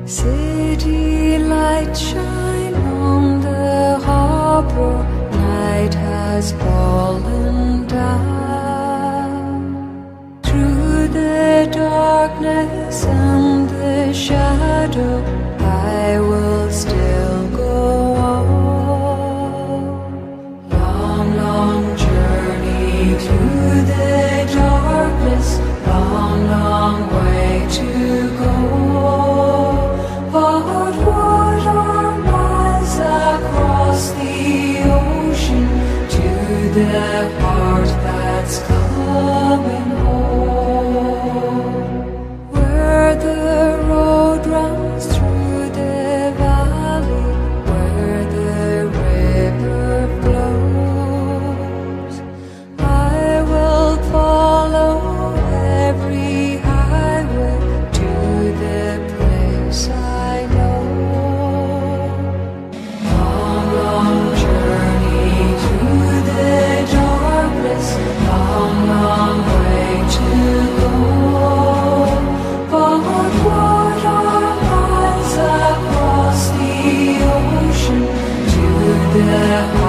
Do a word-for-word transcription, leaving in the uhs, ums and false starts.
City lights shine on the harbor, night has fallen down. Through the darkness and the shadow, I will still go on. Long, long journey through the darkness, long, long way to go. But what are miles across the ocean to the heart that's coming home? Where the road runs through the valley, where the river flows, I will follow every highway to the place I know. Long, long journey through the darkness, long, long way to go. But what are miles across the ocean to the